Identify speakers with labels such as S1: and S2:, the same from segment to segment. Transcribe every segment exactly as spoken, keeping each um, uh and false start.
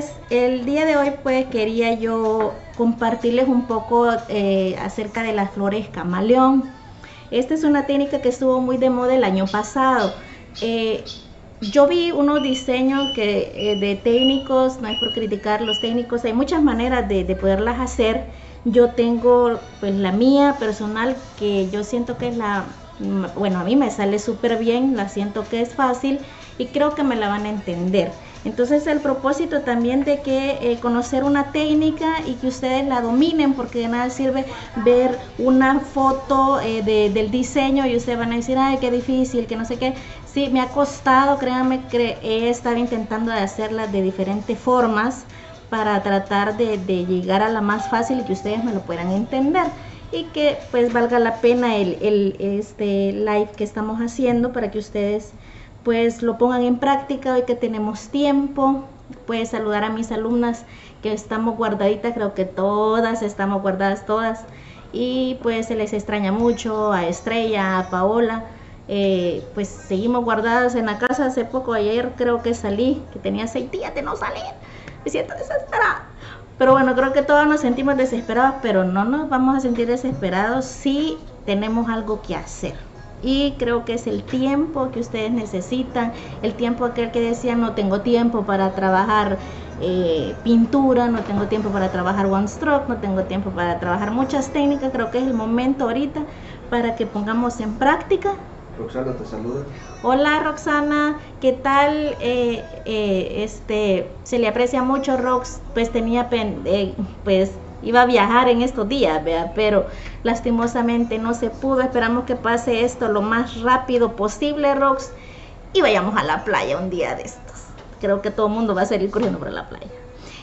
S1: pues el día de hoy pues quería yo compartirles un poco eh, acerca de las flores camaleón. Esta es una técnica que estuvo muy de moda el año pasado. Eh, yo vi unos diseños que, eh, de técnicos, no es por criticar los técnicos, hay muchas maneras de, de poderlas hacer. Yo tengo pues la mía personal, que yo siento que es la, bueno, a mí me sale súper bien, la siento que es fácil y creo que me la van a entender. Entonces el propósito también de que eh, conocer una técnica y que ustedes la dominen, porque de nada sirve ver una foto eh, de, del diseño y ustedes van a decir, ay, qué difícil, que no sé qué. Sí, me ha costado, créanme que he estado intentando de hacerlas de diferentes formas para tratar de, de llegar a la más fácil y que ustedes me lo puedan entender y que pues valga la pena el, el este live que estamos haciendo para que ustedes pues lo pongan en práctica hoy que tenemos tiempo. Pues saludar a mis alumnas que estamos guardaditas, creo que todas estamos guardadas todas, y pues se les extraña mucho a Estrella, a Paola, eh, pues seguimos guardadas en la casa. Hace poco, ayer creo que salí, que tenía seis días de no salir, me siento desesperada, pero bueno, creo que todos nos sentimos desesperados, pero no nos vamos a sentir desesperados si tenemos algo que hacer. Y creo que es el tiempo que ustedes necesitan, el tiempo aquel que decían no tengo tiempo para trabajar eh, pintura, no tengo tiempo para trabajar one stroke, no tengo tiempo para trabajar muchas técnicas. Creo que es el momento ahorita para que pongamos en práctica.
S2: Roxana te saluda.
S1: Hola Roxana, ¿qué tal? Eh, eh, este, se le aprecia mucho, Rox, pues tenía pen, eh, pues iba a viajar en estos días, ¿verdad? Pero lastimosamente no se pudo. Esperamos que pase esto lo más rápido posible, Rox, y vayamos a la playa un día de estos. Creo que todo el mundo va a salir corriendo por la playa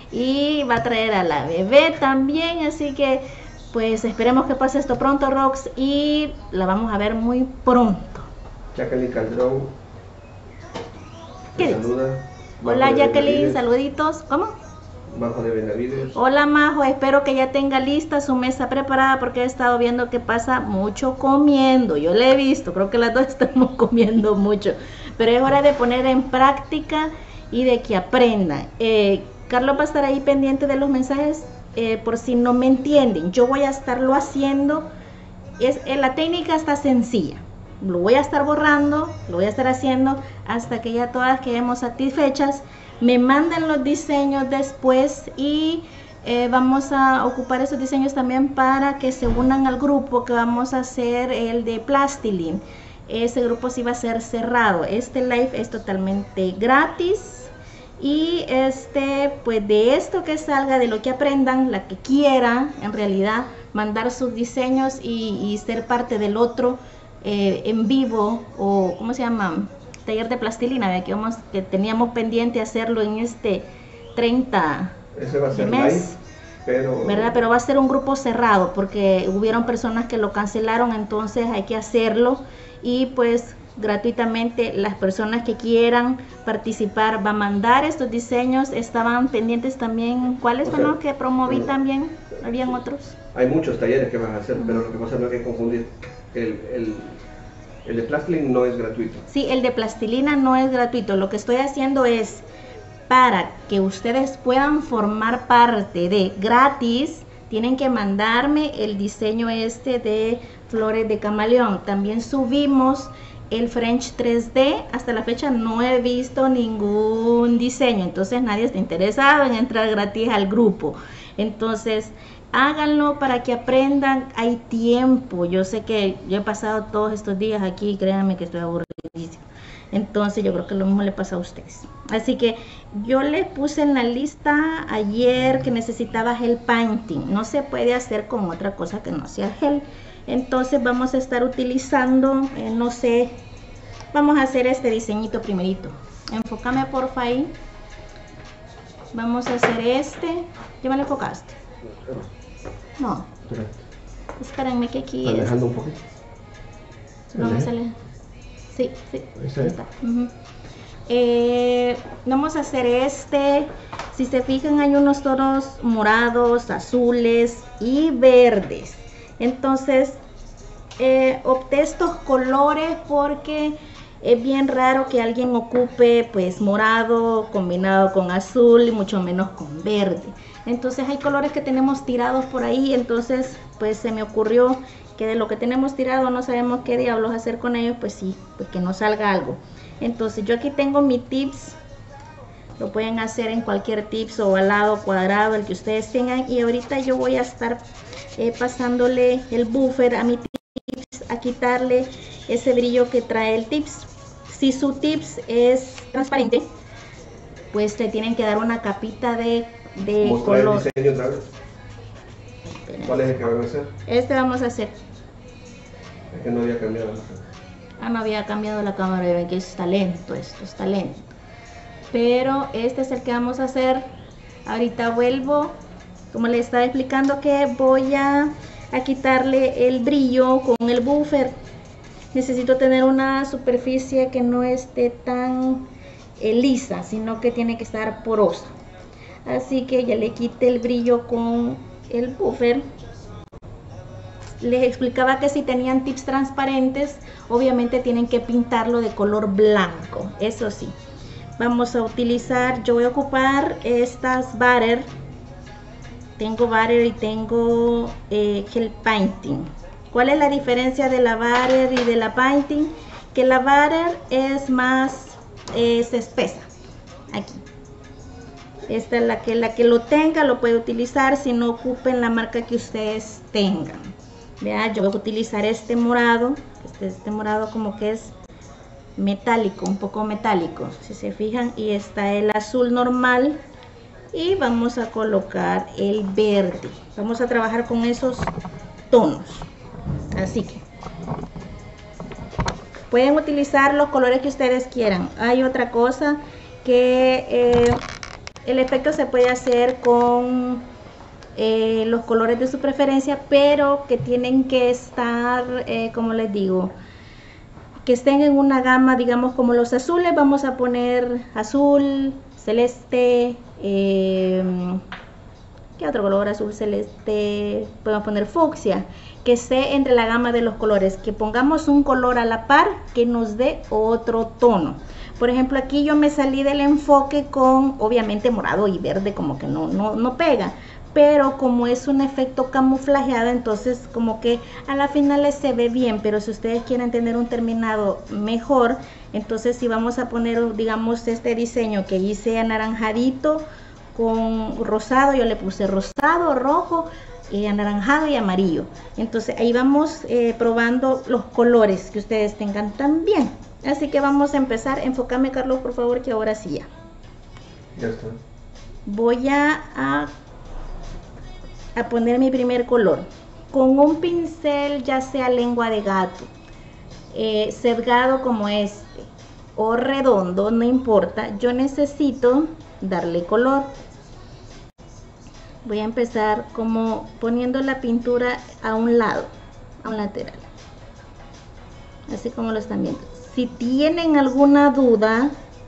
S1: y va a traer a la bebé también, así que pues esperemos que pase esto pronto, Rox, y la vamos a ver muy pronto.
S2: Jacqueline Calderón
S1: te saluda. Hola Jacqueline, saluditos. ¿Cómo?
S2: Majo de Benavides.
S1: Hola Majo, espero que ya tenga lista su mesa preparada porque he estado viendo que pasa mucho comiendo. Yo le he visto, creo que las dos estamos comiendo mucho, pero es hora de poner en práctica y de que aprendan. Eh, Carlos va a estar ahí pendiente de los mensajes eh, por si no me entienden. Yo voy a estarlo haciendo. Es, eh, la técnica está sencilla. Lo voy a estar borrando, lo voy a estar haciendo hasta que ya todas quedemos satisfechas. Me manden los diseños después y eh, vamos a ocupar esos diseños también para que se unan al grupo que vamos a hacer, el de Plastilin. Ese grupo sí va a ser cerrado. Este live es totalmente gratis y este, pues de esto que salga, de lo que aprendan, la que quiera en realidad mandar sus diseños y, y ser parte del otro eh, en vivo, o ¿cómo se llama? Taller de plastilina, ¿ve? Que, vamos, que teníamos pendiente hacerlo en este treinta
S2: Ese va a ser
S1: mes,
S2: live, pero...
S1: ¿verdad? Pero va a ser un grupo cerrado porque hubieron personas que lo cancelaron, entonces hay que hacerlo y pues gratuitamente las personas que quieran participar va a mandar estos diseños. Estaban pendientes también, ¿cuáles fueron los que promoví también? ¿Habían otros?
S2: Hay muchos talleres que van a hacer, uh-huh. Pero lo que pasa no hay que confundir. El, el, el de plastilina no es gratuito.
S1: Sí, el de plastilina no es gratuito. Lo que estoy haciendo es para que ustedes puedan formar parte de gratis, tienen que mandarme el diseño este de flores de camaleón. También subimos el French tres D. Hasta la fecha no he visto ningún diseño, entonces nadie está interesado en entrar gratis al grupo. Entonces háganlo para que aprendan. Hay tiempo. Yo sé que yo he pasado todos estos días aquí, créanme que estoy aburridísima. Entonces yo creo que lo mismo le pasa a ustedes. Así que yo les puse en la lista ayer que necesitaba gel painting. No se puede hacer con otra cosa que no sea gel. Entonces vamos a estar utilizando, eh, no sé, vamos a hacer este diseñito primerito. Enfócame porfa ahí. Vamos a hacer este. ¿Ya me lo enfocaste? No. Espérenme que aquí
S2: ¿Estás dejando un poquito?
S1: No me sale. Sí, sí. Ahí está. Uh-huh. eh, vamos a hacer este. Si se fijan, hay unos tonos morados, azules y verdes. Entonces, eh, opté estos colores porque Es bien raro que alguien ocupe pues morado combinado con azul y mucho menos con verde. Entonces hay colores que tenemos tirados por ahí, entonces pues se me ocurrió que de lo que tenemos tirado no sabemos qué diablos hacer con ellos, pues sí, pues que nos salga algo. Entonces yo aquí tengo mi tips, lo pueden hacer en cualquier tips ovalado, cuadrado, el que ustedes tengan, y ahorita yo voy a estar eh, pasándole el buffer a mi tips, a quitarle ese brillo que trae el tips. Si su tips es transparente, pues te tienen que dar una capita de, de color.
S2: El diseño otra vez. ¿Cuál es el que van a hacer?
S1: Este vamos a hacer.
S2: Es que no había cambiado la cámara.
S1: Ah, no había cambiado la cámara, ven que está lento, esto está lento. Pero este es el que vamos a hacer. Ahorita vuelvo, como les estaba explicando, que voy a, a quitarle el brillo con el buffer. Necesito tener una superficie que no esté tan eh, lisa, sino que tiene que estar porosa. Así que ya le quité el brillo con el buffer. Les explicaba que si tenían tips transparentes, obviamente tienen que pintarlo de color blanco. Eso sí, vamos a utilizar, yo voy a ocupar estas butter. Tengo butter y tengo eh, gel painting. ¿Cuál es la diferencia de la butter y de la painting? Que la butter es más, es espesa. Aquí. Esta es la que, la que lo tenga lo puede utilizar, si no ocupen la marca que ustedes tengan. Vean, yo voy a utilizar este morado. Este, este morado como que es metálico, un poco metálico. Si se fijan, y está el azul normal. Y vamos a colocar el verde. Vamos a trabajar con esos tonos. Así que pueden utilizar los colores que ustedes quieran. Hay otra cosa que eh, el efecto se puede hacer con eh, los colores de su preferencia, pero que tienen que estar, eh, como les digo, que estén en una gama, digamos como los azules. Vamos a poner azul, celeste, eh, ¿qué otro color? Azul, celeste, podemos poner fucsia, que esté entre la gama de los colores, que pongamos un color a la par que nos dé otro tono. Por ejemplo, aquí yo me salí del enfoque con, obviamente, morado y verde, como que no, no, no pega, pero como es un efecto camuflajeado, entonces como que a la final se ve bien. Pero si ustedes quieren tener un terminado mejor, entonces si vamos a poner, digamos, este diseño que hice anaranjadito con rosado, yo le puse rosado, rojo, eh, anaranjado y amarillo. Entonces ahí vamos eh, probando los colores que ustedes tengan también. Así que vamos a empezar. Enfócame, Carlos, por favor, que ahora sí ya.
S2: Ya está.
S1: Voy a, a, a poner mi primer color. Con un pincel, ya sea lengua de gato, eh, cerrado como este, o redondo, no importa. Yo necesito darle color. Voy a empezar como poniendo la pintura a un lado, a un lateral. Así como lo están viendo. Si tienen alguna duda,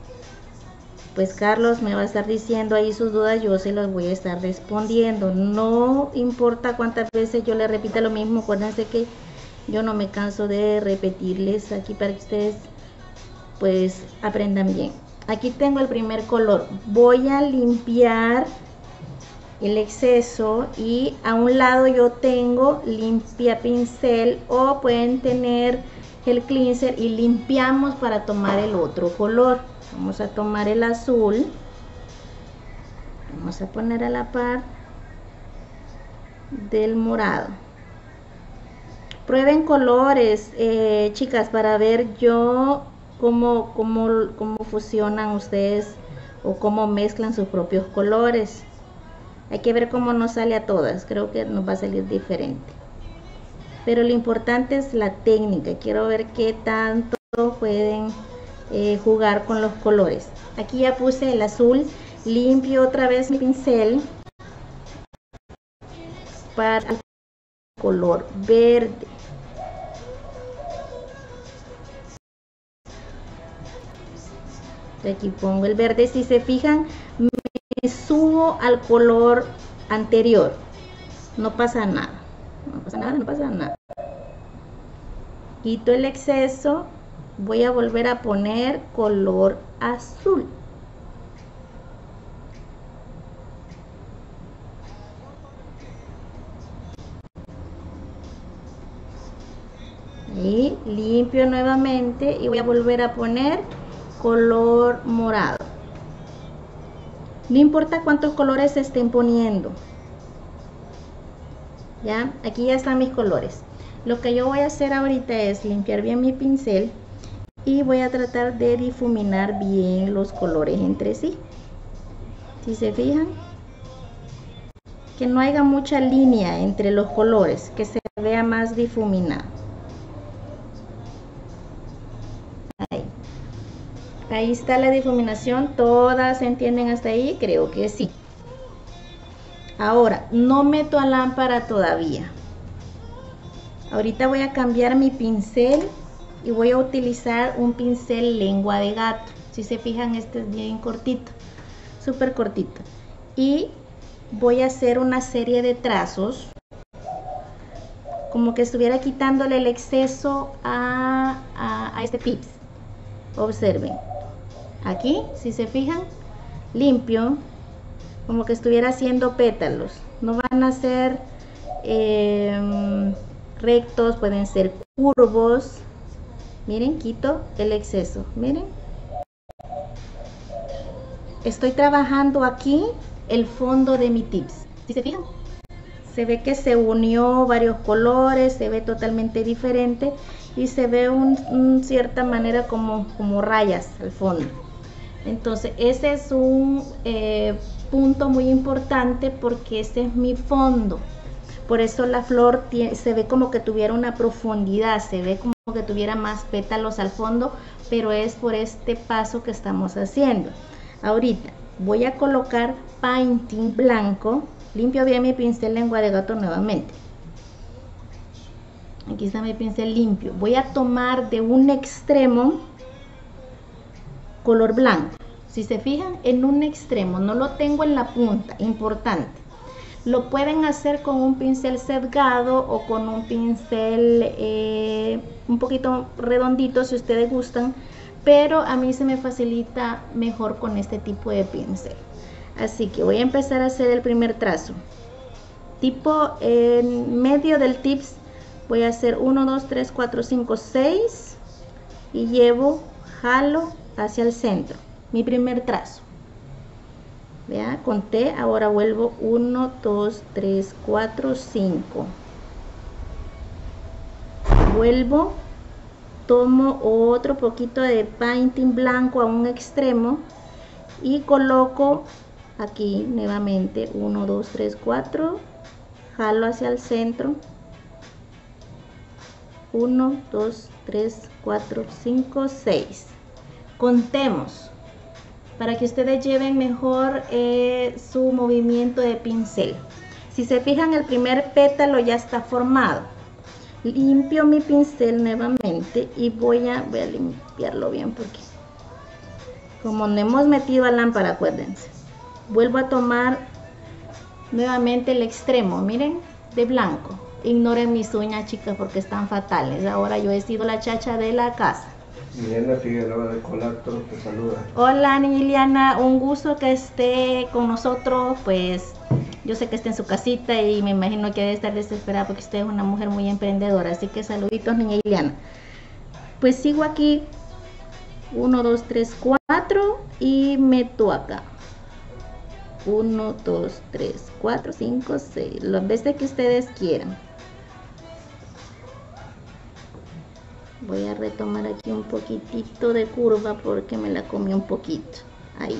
S1: pues Carlos me va a estar diciendo ahí sus dudas, yo se las voy a estar respondiendo. No importa cuántas veces yo le repita lo mismo, acuérdense que yo no me canso de repetirles aquí para que ustedes pues aprendan bien. Aquí tengo el primer color. Voy a limpiar el exceso y a un lado yo tengo limpia pincel, o pueden tener el cleanser y limpiamos para tomar el otro color. Vamos a tomar el azul, vamos a poner a la par del morado. Prueben colores, eh, chicas, para ver yo cómo, cómo, cómo fusionan ustedes o cómo mezclan sus propios colores. Hay que ver cómo nos sale a todas, creo que nos va a salir diferente. Pero lo importante es la técnica. Quiero ver qué tanto pueden eh, jugar con los colores. Aquí ya puse el azul. Limpio otra vez mi pincel para el color verde. Aquí pongo el verde. Si se fijan, me subo al color anterior. No pasa nada. No pasa nada, no pasa nada. Quito el exceso voy a volver a poner color azul. Y limpio nuevamente y voy a volver a poner color morado. No importa cuántos colores se estén poniendo. Ya, aquí ya están mis colores. Lo que yo voy a hacer ahorita es limpiar bien mi pincel y voy a tratar de difuminar bien los colores entre sí. Si se fijan, que no haya mucha línea entre los colores, que se vea más difuminado. Ahí. Ahí está la difuminación. ¿Todas se entienden hasta ahí? Creo que sí. Ahora, no meto a lámpara todavía. Ahorita voy a cambiar mi pincel y voy a utilizar un pincel lengua de gato. Si se fijan, este es bien cortito, súper cortito. Y voy a hacer una serie de trazos, como que estuviera quitándole el exceso a, a, a este tips. Observen, aquí, si se fijan, limpio, como que estuviera haciendo pétalos. No van a ser eh, rectos, pueden ser curvos. Miren, quito el exceso. Miren, estoy trabajando aquí el fondo de mi tips. ¿Sí se fijan? Se ve que se unió varios colores, se ve totalmente diferente y se ve un, un cierta manera como, como rayas al fondo. Entonces ese es un eh, punto muy importante porque ese es mi fondo. Por eso la flor tiene, se ve como que tuviera una profundidad, se ve como que tuviera más pétalos al fondo, pero es por este paso que estamos haciendo. Ahorita voy a colocar painting blanco. Limpio bien mi pincel lengua de gato nuevamente. Aquí está mi pincel limpio. Voy a tomar de un extremo color blanco. Si se fijan, en un extremo, no lo tengo en la punta, importante. Lo pueden hacer con un pincel sesgado o con un pincel eh, un poquito redondito si ustedes gustan, pero a mí se me facilita mejor con este tipo de pincel. Así que voy a empezar a hacer el primer trazo. Tipo en medio del tips voy a hacer uno, dos, tres, cuatro, cinco, seis y llevo, jalo hacia el centro. Mi primer trazo. Vea, conté, ahora vuelvo uno, dos, tres, cuatro, cinco. Vuelvo, tomo otro poquito de painting blanco a un extremo y coloco aquí nuevamente uno, dos, tres, cuatro, jalo hacia el centro, uno, dos, tres, cuatro, cinco, seis. Contemos para que ustedes lleven mejor eh, su movimiento de pincel. Si se fijan, el primer pétalo ya está formado. Limpio mi pincel nuevamente y voy a, voy a limpiarlo bien porque como no hemos metido a lámpara, acuérdense. Vuelvo a tomar nuevamente el extremo, miren, de blanco. Ignoren mis uñas, chicas, porque están fatales. Ahora yo he sido la chacha de la casa.
S2: Liliana Figueroa de Colactor te saluda.
S1: Hola Liliana, un gusto que esté con nosotros. Pues yo sé que está en su casita y me imagino que debe estar desesperada porque usted es una mujer muy emprendedora. Así que saluditos, niña Liliana. Pues sigo aquí, uno, dos, tres, cuatro y meto acá. uno, dos, tres, cuatro, cinco, seis, las veces que ustedes quieran. Voy a retomar aquí un poquitito de curva porque me la comí un poquito. Ahí.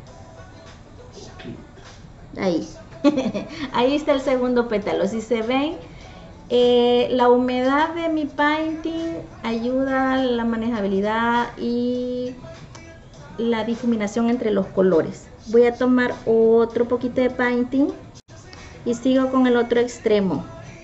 S1: Ahí. Ahí está el segundo pétalo. Si se ven, eh, la humedad de mi painting ayuda a la manejabilidad y la difuminación entre los colores. Voy a tomar otro poquito de painting y sigo con el otro extremo.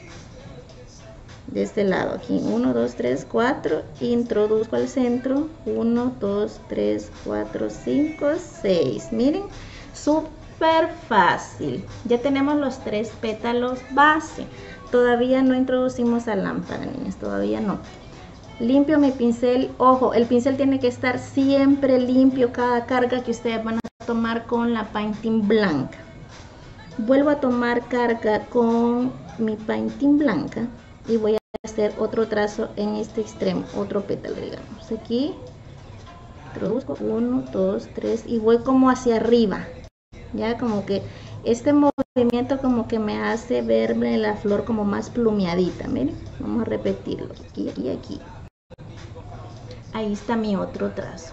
S1: De este lado, aquí uno, dos, tres, cuatro, introduzco al centro, uno, dos, tres, cuatro, cinco, seis. Miren, súper fácil. Ya tenemos los tres pétalos base. Todavía no introducimos a lámpara, niñas, todavía no. Limpio mi pincel. Ojo, el pincel tiene que estar siempre limpio cada carga que ustedes van a tomar con la painting blanca. Vuelvo a tomar carga con mi painting blanca y voy a hacer otro trazo en este extremo, otro pétalo, digamos. Aquí introduzco uno, dos, tres y voy como hacia arriba. Ya como que este movimiento como que me hace verme la flor como más plumeadita. Miren, vamos a repetirlo. Aquí, aquí, aquí. Ahí está mi otro trazo.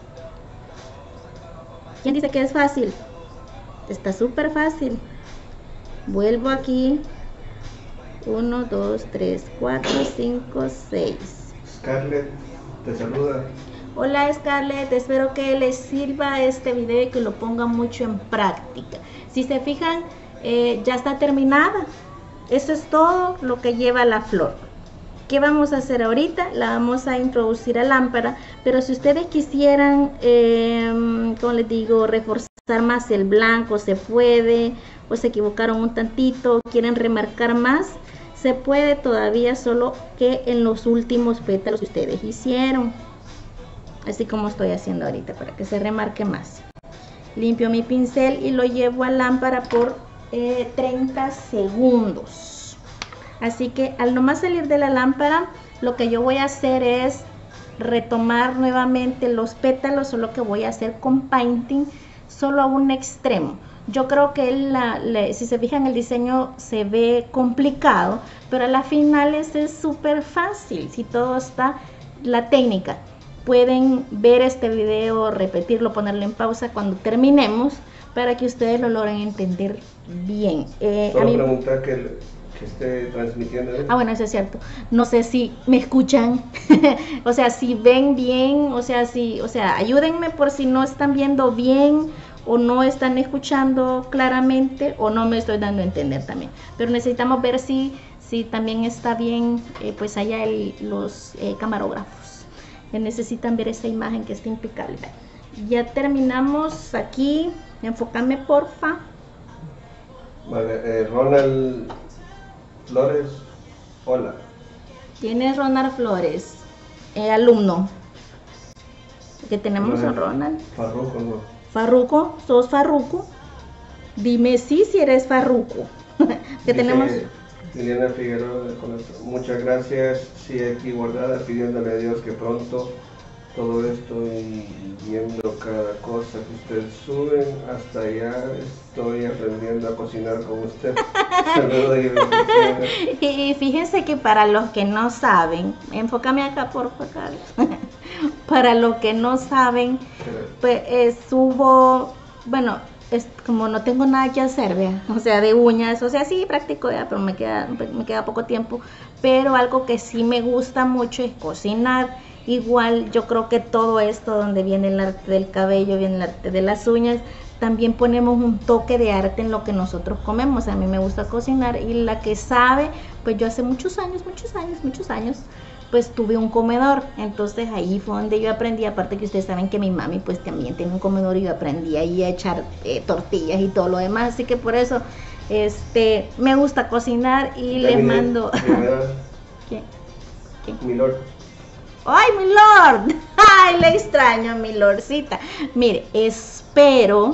S1: ¿Quién dice que es fácil? Está súper fácil. Vuelvo aquí. uno, dos, tres, cuatro, cinco, seis.
S2: Scarlett te saluda.
S1: Hola Scarlett, espero que les sirva este video y que lo pongan mucho en práctica. Si se fijan, eh, ya está terminada. Eso es todo lo que lleva la flor. ¿Qué vamos a hacer ahorita? La vamos a introducir a lámpara, pero si ustedes quisieran, eh, como les digo, reforzar más el blanco, se puede, o se equivocaron un tantito, quieren remarcar más, se puede todavía, solo que en los últimos pétalos que ustedes hicieron. Así como estoy haciendo ahorita, para que se remarque más. Limpio mi pincel y lo llevo a lámpara por eh, treinta segundos. Así que al nomás salir de la lámpara, lo que yo voy a hacer es retomar nuevamente los pétalos, solo que voy a hacer con painting solo a un extremo. Yo creo que la, la, si se fijan, el diseño se ve complicado, pero a las finales es súper fácil si todo está la técnica. Pueden ver este video, repetirlo, ponerlo en pausa cuando terminemos para que ustedes lo logren entender bien. Eh,
S2: Solo
S1: a mí...
S2: preguntar que, que esté transmitiendo. ¿Eh?
S1: Ah, bueno, eso es cierto. No sé si me escuchan, o sea, si ven bien, o sea, si, o sea, ayúdenme por si no están viendo bien o no están escuchando claramente o no me estoy dando a entender también. Pero necesitamos ver si, si también está bien, eh, pues allá el, los eh, camarógrafos. Que necesitan ver esa imagen que está impecable. Ya terminamos aquí. Enfócame, porfa.
S2: Vale, eh, Ronald Flores, hola.
S1: ¿Quién es Ronald Flores? Eh, alumno. Que tenemos a Ronald.
S2: Farruco, no.
S1: Farruco, ¿sos Farruco? Dime sí si eres Farruco. Que tenemos...
S2: Liliana Figueroa, muchas gracias. Sí, aquí guardada, pidiéndole a Dios que pronto todo esto y viendo cada cosa que ustedes suben, hasta allá estoy aprendiendo a cocinar con usted. Saludos y bendiciones.
S1: Y fíjense que para los que no saben, enfócame acá por favor. Para los que no saben, pues eh, subo, bueno, es como no tengo nada que hacer, vea, o sea, de uñas, o sea, sí practico ya, pero me queda, me queda poco tiempo, pero algo que sí me gusta mucho es cocinar. Igual yo creo que todo esto, donde viene el arte del cabello, viene el arte de las uñas, también ponemos un toque de arte en lo que nosotros comemos. A mí me gusta cocinar y la que sabe, pues yo hace muchos años, muchos años, muchos años, pues tuve un comedor, entonces ahí fue donde yo aprendí, aparte que ustedes saben que mi mami pues también tiene un comedor y yo aprendí ahí a echar eh, tortillas y todo lo demás, así que por eso este me gusta cocinar y les mando... ¿Qué? ¿Qué?
S2: Mi lord.
S1: ¡Ay, mi lord! ¡Ay, le extraño a mi lordcita! Mire, espero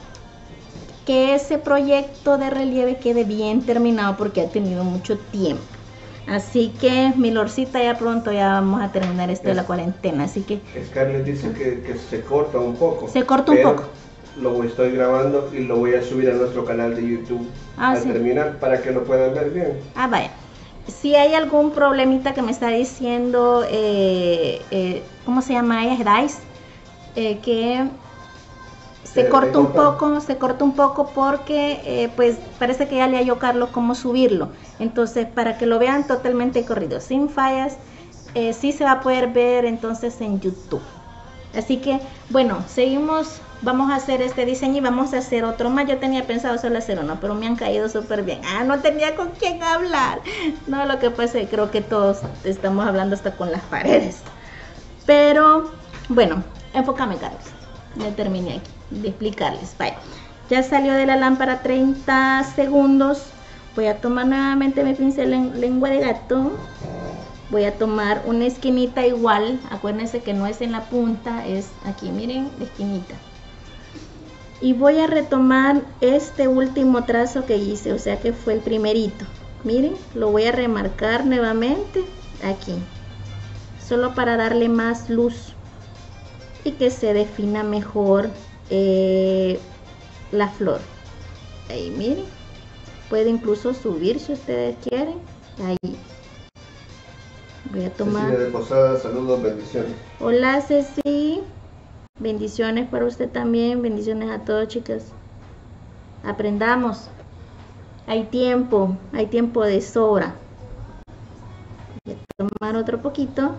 S1: que ese proyecto de relieve quede bien terminado porque ha tenido mucho tiempo. Así que, mi lordcita, ya pronto ya vamos a terminar esto es, de la cuarentena, así que...
S2: Scarlett dice que, que se corta un poco.
S1: Se corta un poco.
S2: Lo estoy grabando y lo voy a subir a nuestro canal de YouTube ah, al sí. terminar para que lo puedan ver bien.
S1: Ah, vaya. Si hay algún problemita que me está diciendo, eh, eh, ¿cómo se llama ella? Dice, eh, que se eh, corta un poco, se corta un poco porque eh, pues parece que ya le halló Carlos cómo subirlo. Entonces, para que lo vean totalmente corrido, sin fallas, eh, sí se va a poder ver entonces en YouTube. Así que, bueno, seguimos, vamos a hacer este diseño y vamos a hacer otro más. Yo tenía pensado solo hacer uno, pero me han caído súper bien. Ah, no tenía con quién hablar. No, lo que pasa es que creo que todos estamos hablando hasta con las paredes. Pero, bueno, enfócame, Carlos. Ya terminé aquí de explicarles. Bye. Ya salió de la lámpara treinta segundos. Voy a tomar nuevamente mi pincel en lengua de gato voy a tomar una esquinita igual, acuérdense que no es en la punta, es aquí, miren, la esquinita. Y voy a retomar este último trazo que hice, o sea que fue el primerito. Miren, lo voy a remarcar nuevamente aquí, solo para darle más luz y que se defina mejor eh, la flor. Ahí miren, puede incluso subir si ustedes quieren. Ahí voy a tomar.
S2: Cecilia de Posada, saludos, bendiciones.
S1: Hola Ceci, bendiciones para usted también, bendiciones a todos, chicas. Aprendamos, hay tiempo, hay tiempo de sobra. Voy a tomar otro poquito.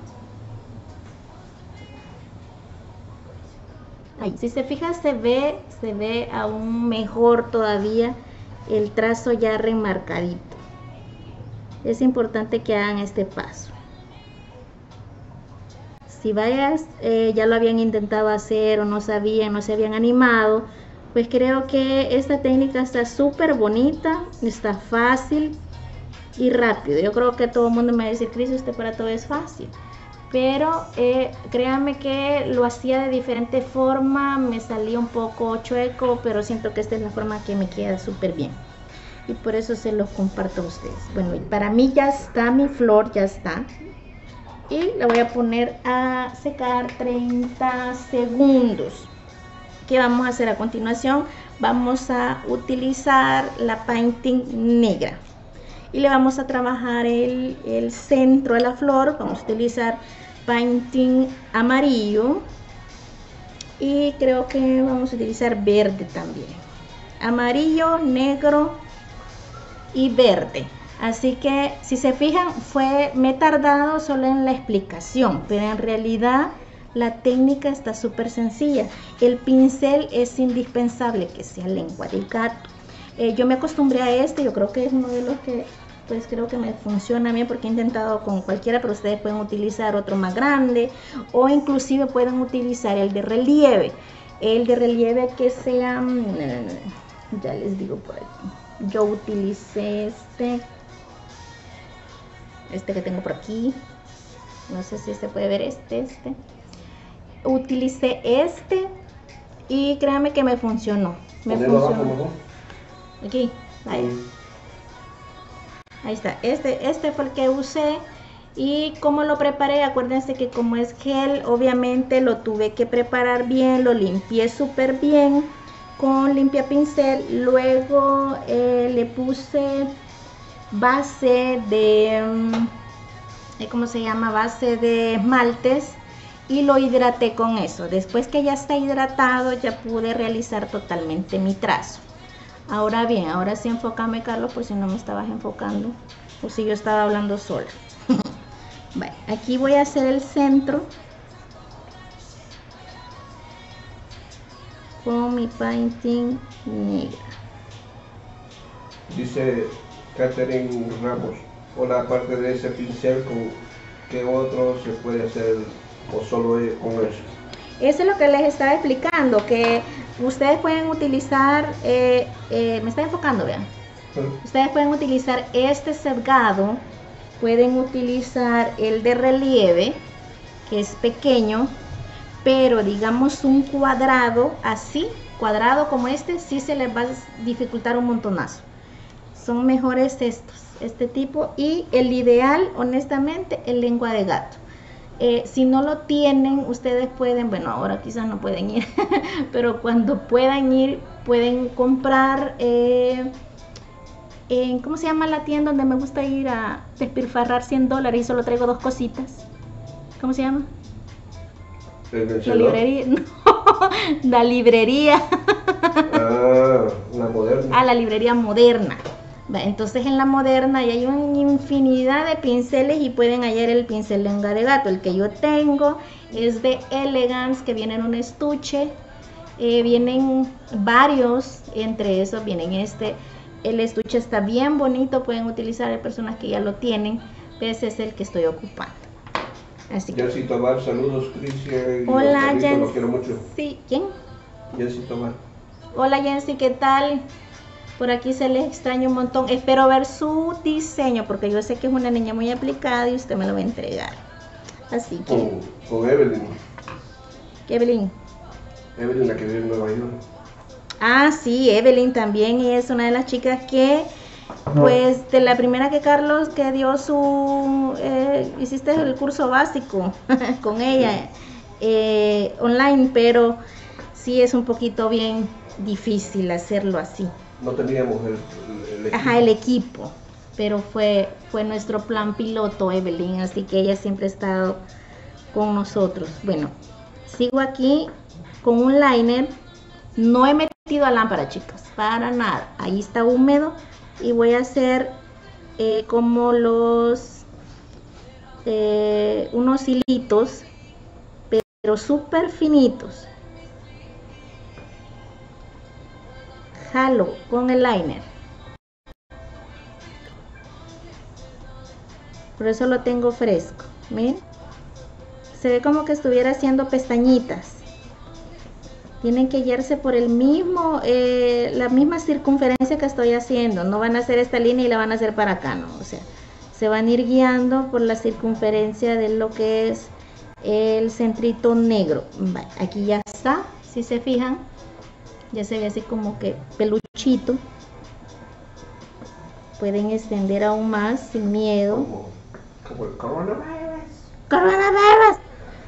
S1: Ahí, si se fija, se ve, se ve aún mejor todavía el trazo ya remarcadito. Es importante que hagan este paso. Si vayas, eh, ya lo habían intentado hacer o no sabían, no se habían animado, pues creo que esta técnica está súper bonita, está fácil y rápido. Yo creo que todo el mundo me va a decir, Cris, usted para todo es fácil. Pero eh, créanme que lo hacía de diferente forma, me salía un poco chueco, pero siento que esta es la forma que me queda súper bien. Y por eso se los comparto a ustedes. Bueno, y para mí ya está mi flor, ya está. Y la voy a poner a secar treinta segundos. ¿Qué vamos a hacer a continuación? Vamos a utilizar la painting negra. Y le vamos a trabajar el, el centro de la flor. Vamos a utilizar painting amarillo. Y creo que vamos a utilizar verde también. Amarillo, negro y verde. Así que si se fijan, fue, me he tardado solo en la explicación, pero en realidad la técnica está súper sencilla. El pincel es indispensable que sea lengua de gato. Eh, yo me acostumbré a este, yo creo que es uno de los que pues creo que me funciona bien, porque he intentado con cualquiera, pero ustedes pueden utilizar otro más grande o inclusive pueden utilizar el de relieve. El de relieve que sea, ya les digo por aquí, yo utilicé este. Este que tengo por aquí, no sé si se puede ver, este, este. Utilicé este y créanme que me funcionó. Me funcionó. Aquí, ahí. Ahí está. Este, este fue el que usé. Y como lo preparé, acuérdense que como es gel, obviamente lo tuve que preparar bien, lo limpié súper bien con limpia pincel. Luego eh, le puse base de, ¿cómo se llama? Base de esmaltes y lo hidraté con eso. Después que ya está hidratado, ya pude realizar totalmente mi trazo. Ahora bien, ahora sí enfócame, Carlos, por si no me estabas enfocando o si yo estaba hablando sola. Vale, aquí voy a hacer el centro con mi painting negra.
S2: Dice Catherine Ramos, hola, aparte de ese pincel, ¿con qué otro se puede hacer o solo con eso?
S1: Eso es lo que les estaba explicando, que ustedes pueden utilizar, eh, eh, me está enfocando, vean. ¿Sí? Ustedes pueden utilizar este cergado, pueden utilizar el de relieve, que es pequeño, pero digamos un cuadrado así, cuadrado como este, sí se les va a dificultar un montonazo. Son mejores estos, este tipo, y el ideal, honestamente, el lengua de gato. Eh, si no lo tienen, ustedes pueden, bueno, ahora quizás no pueden ir, pero cuando puedan ir, pueden comprar, eh, en, ¿cómo se llama la tienda donde me gusta ir a despilfarrar cien dólares y solo traigo dos cositas? ¿Cómo se llama? La librería, no, la librería.
S2: Ah, la moderna.
S1: Ah, la librería moderna. Entonces en la moderna hay una infinidad de pinceles y pueden hallar el pincel lengua de gato. El que yo tengo es de Elegance, que viene en un estuche. Eh, vienen varios, entre esos vienen este. El estuche está bien bonito, pueden utilizar, hay personas que ya lo tienen. Ese es el que estoy ocupando. Así que...
S2: Jensi Tobar, saludos, Cristian.
S1: Hola, Jensi.
S2: Lo quiero mucho.
S1: Sí, ¿quién?
S2: Jensi Tobar.
S1: Hola, Jensi, ¿qué tal? Por aquí se les extraña un montón. Espero ver su diseño porque yo sé que es una niña muy aplicada y usted me lo va a entregar. Así que...
S2: Con, con Evelyn.
S1: Evelyn.
S2: Evelyn, la que vive en Nueva York.
S1: Ah, sí, Evelyn también es una de las chicas que, pues, de la primera que Carlos que dio su, eh, hiciste el curso básico con ella, eh, online, pero sí es un poquito bien difícil hacerlo así.
S2: No teníamos el, el equipo.
S1: Ajá, el equipo, pero fue, fue nuestro plan piloto, Evelyn, así que ella siempre ha estado con nosotros. Bueno, sigo aquí con un liner. No he metido a lámpara, chicas, para nada. Ahí está húmedo y voy a hacer eh, como los eh, unos hilitos, pero súper finitos. Jalo con el liner. Por eso lo tengo fresco. Miren, se ve como que estuviera haciendo pestañitas. Tienen que guiarse por el mismo, eh, la misma circunferencia que estoy haciendo. No van a hacer esta línea y la van a hacer para acá, no. O sea, se van a ir guiando por la circunferencia de lo que es el centrito negro. Vale, aquí ya está, si se fijan, ya se ve así como que peluchito. Pueden extender aún más sin miedo.
S2: Como, como el coronavirus.
S1: ¡Coronavirus!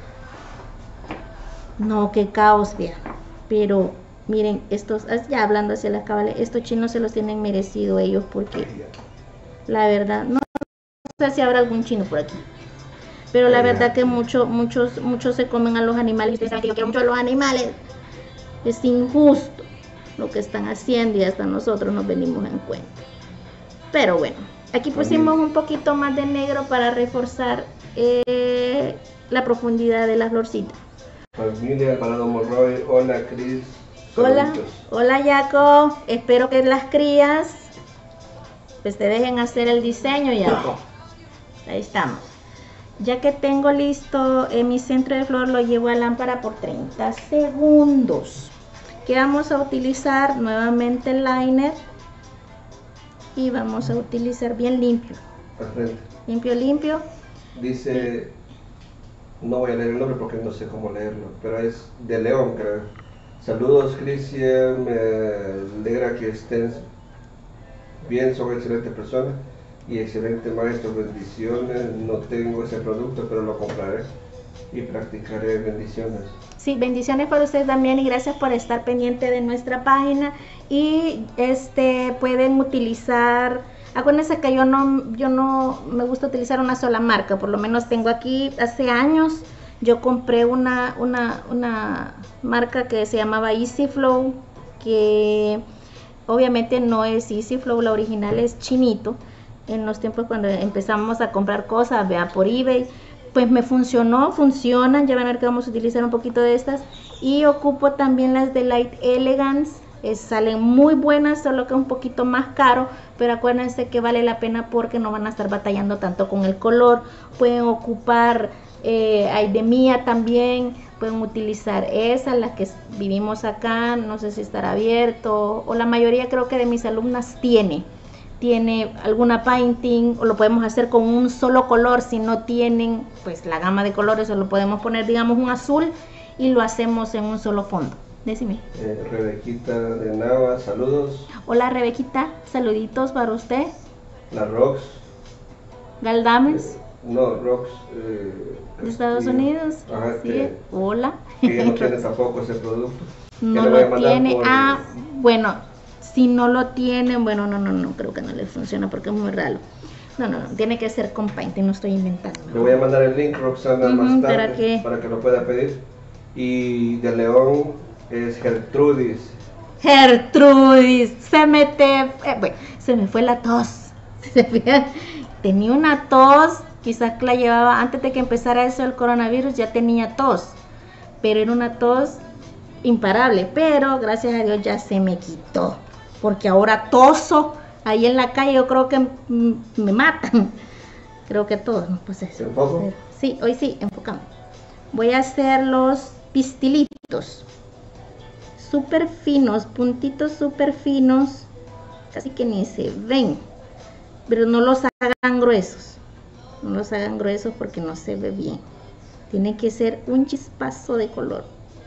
S1: No, qué caos, vean. Pero miren, estos, ya hablando hacia las cabales, estos chinos se los tienen merecido ellos porque la verdad, no sé si habrá algún chino por aquí, pero la verdad que muchos, muchos, muchos se comen a los animales. Ustedes saben que yo quiero mucho a los animales. Es injusto lo que están haciendo y hasta nosotros nos venimos en cuenta. Pero bueno, aquí pusimos un poquito más de negro para reforzar eh, la profundidad de la florcita.
S2: Familia Alvarado Monroy, hola Cris.
S1: Hola, hola Jaco, espero que las crías pues te dejen hacer el diseño ya. Ahí estamos. Ya que tengo listo en mi centro de flor, lo llevo a lámpara por treinta segundos. Que vamos a utilizar nuevamente el liner y vamos a utilizar bien limpio.
S2: Perfecto.
S1: Limpio, limpio.
S2: Dice, no voy a leer el nombre porque no sé cómo leerlo, pero es de León, creo. Saludos, Cristian, me alegra que estén bien, son excelentes personas y excelentes maestros, bendiciones. No tengo ese producto, pero lo compraré y practicaré. Bendiciones.
S1: Sí, bendiciones para ustedes también y gracias por estar pendiente de nuestra página. Y este pueden utilizar, acuérdense que yo no, yo no me gusta utilizar una sola marca, por lo menos tengo aquí hace años. Yo compré una, una, una marca que se llamaba Easy Flow, que obviamente no es Easy Flow, la original es chinito. En los tiempos cuando empezamos a comprar cosas, vea, por eBay, pues me funcionó, funcionan, ya van a ver que vamos a utilizar un poquito de estas. Y ocupo también las de Light Elegance, eh, salen muy buenas, solo que es un poquito más caro, pero acuérdense que vale la pena porque no van a estar batallando tanto con el color. Pueden ocupar, eh, hay de Mía también, pueden utilizar esas, las que vivimos acá, no sé si estará abierto, o la mayoría creo que de mis alumnas tiene. Tiene alguna painting, o lo podemos hacer con un solo color. Si no tienen pues la gama de colores, o lo podemos poner, digamos, un azul y lo hacemos en un solo fondo. Decime.
S2: Eh, Rebequita de Nava, saludos.
S1: Hola Rebequita, saluditos para usted.
S2: La Rox.
S1: Galdames.
S2: Eh, no, Rox. Eh,
S1: de Estados Unidos.
S2: Ajá,
S1: sí.
S2: que,
S1: Hola.
S2: Que ya no tiene tampoco ese producto.
S1: No lo tiene. Por... Ah, bueno. Si no lo tienen, bueno, no, no, no, creo que no les funciona porque es muy raro. No, no, no, tiene que ser con painting, no estoy inventando.
S2: Le voy a mandar el link, Roxana, uh-huh, más tarde,
S1: ¿para, qué?
S2: para que lo pueda pedir. Y de León es Gertrudis.
S1: Gertrudis, se mete, eh, bueno, se me fue la tos. Tenía una tos, quizás que la llevaba antes de que empezara eso el coronavirus, ya tenía tos, pero era una tos imparable, pero gracias a Dios ya se me quitó. Porque ahora toso ahí en la calle, yo creo que me matan. Creo que todos, ¿no? Pues eso.
S2: ¿Enfoco?
S1: Sí, hoy sí, enfocamos. Voy a hacer los pistilitos. Súper finos, puntitos súper finos. casi que ni se ven, pero no los hagan gruesos, no los hagan gruesos porque no se ve bien, tiene que ser un chispazo de color.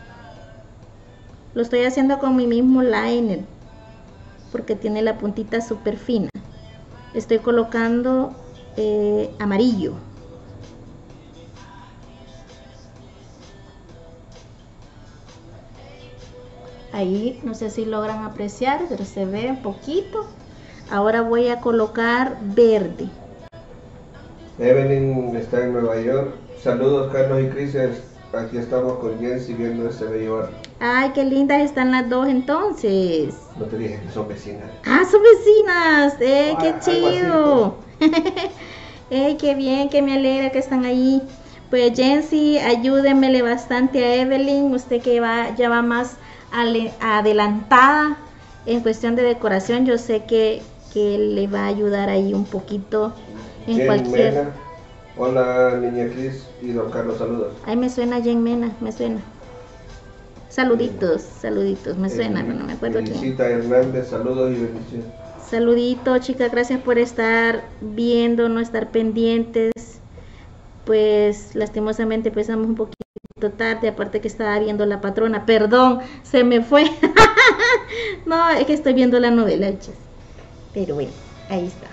S1: Lo estoy haciendo con mi mismo liner porque tiene la puntita súper fina. Estoy colocando eh, amarillo. Ahí no sé si logran apreciar, pero se ve un poquito. Ahora voy a colocar verde.
S2: Evelyn está en Nueva York. Saludos Carlos y Cris. Aquí estamos con Jensi viendo este bello arte.
S1: Ay, qué lindas están las dos entonces.
S2: No te dije que son vecinas.
S1: Ah, son vecinas. ¡Eh,
S2: Ah,
S1: qué chido!
S2: pues.
S1: ¡Eh, qué bien! Que me alegra que están ahí. Pues Jensi, ayúdenmele bastante a Evelyn. Usted que va, ya va más ale, adelantada en cuestión de decoración. Yo sé que, que le va a ayudar ahí un poquito en
S2: Jen
S1: cualquier...
S2: Mena. Hola niña Cris y don Carlos, saludos.
S1: Ay, me suena Jen Mena, me suena. Saluditos, saluditos, me suena, pero no me acuerdo quién.
S2: Felicita Hernández, saludos y bendiciones.
S1: Saludito, chicas, gracias por estar viendo, no estar pendientes. Pues lastimosamente empezamos un poquito tarde, aparte que estaba viendo La Patrona. Perdón, se me fue. No, es que estoy viendo la novela, chicas. Pero bueno, ahí está.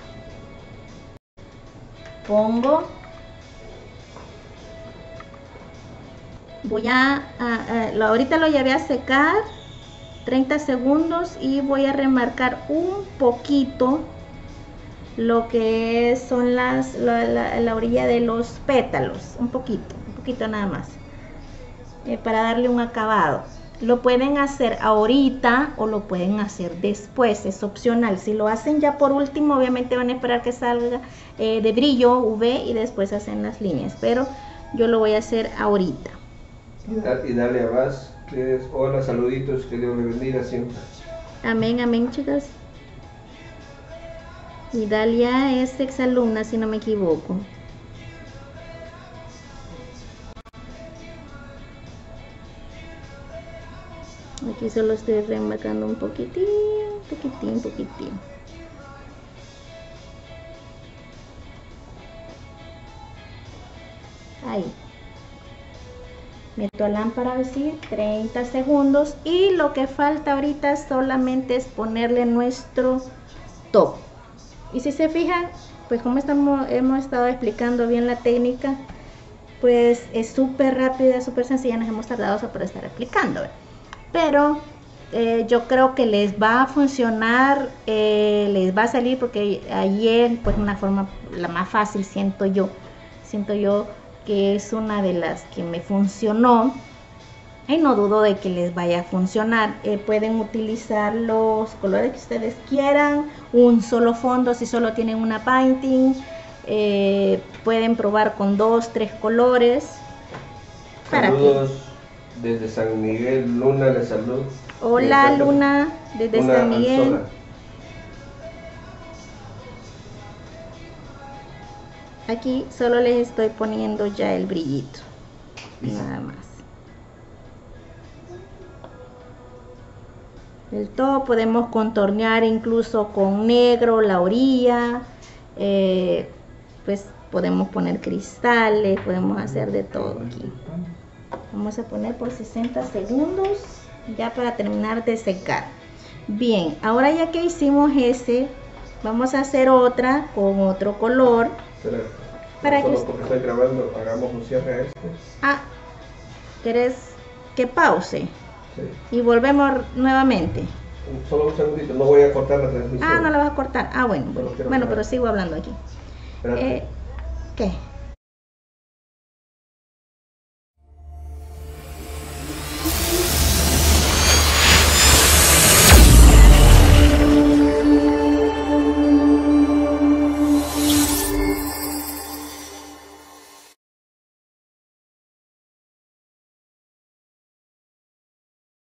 S1: Pongo. Voy a, a, a lo, ahorita lo llevé a secar treinta segundos y voy a remarcar un poquito lo que son las la, la, la orilla de los pétalos, un poquito, un poquito nada más, eh, para darle un acabado. Lo pueden hacer ahorita o lo pueden hacer después, es opcional. Si lo hacen ya por último, obviamente van a esperar que salga eh, de brillo U V y después hacen las líneas, pero yo lo voy a hacer ahorita.
S2: Y Dalia Vaz, que es, hola, saluditos, que Dios le bendiga siempre.
S1: Amén, amén, chicas. Y Dalia es exalumna, si no me equivoco. Aquí solo estoy remarcando un poquitín, poquitín, poquitín. Ahí. Meto a lámpara así, treinta segundos. Y lo que falta ahorita solamente es ponerle nuestro top. Y si se fijan, pues como estamos, hemos estado explicando bien la técnica, pues es súper rápida, súper sencilla. Nos hemos tardado para estar explicando. Pero eh, yo creo que les va a funcionar, eh, les va a salir, porque ayer, pues una forma la más fácil, siento yo, siento yo que es una de las que me funcionó y no dudo de que les vaya a funcionar. Eh, pueden utilizar los colores que ustedes quieran, un solo fondo si solo tienen una painting, eh, pueden probar con dos, tres colores.
S2: Saludos desde San Miguel, Luna le saluda.
S1: Hola Luna, desde San Miguel. Anzola. Aquí solo les estoy poniendo ya el brillito, nada más. El todo podemos contornear incluso con negro la orilla, eh, pues podemos poner cristales, podemos hacer de todo aquí. Vamos a poner por sesenta segundos ya para terminar de secar. Bien, ahora ya que hicimos ese, vamos a hacer otra con otro color.
S2: Espera,
S1: para
S2: solo
S1: que...
S2: porque estoy grabando, hagamos un cierre a este.
S1: Ah, ¿querés que pause?
S2: Sí.
S1: Y volvemos nuevamente.
S2: Solo un segundito, no voy a cortar la transmisión.
S1: Ah, no la vas a cortar. Ah, bueno, bueno, bueno pero sigo hablando aquí. Eh, ¿Qué?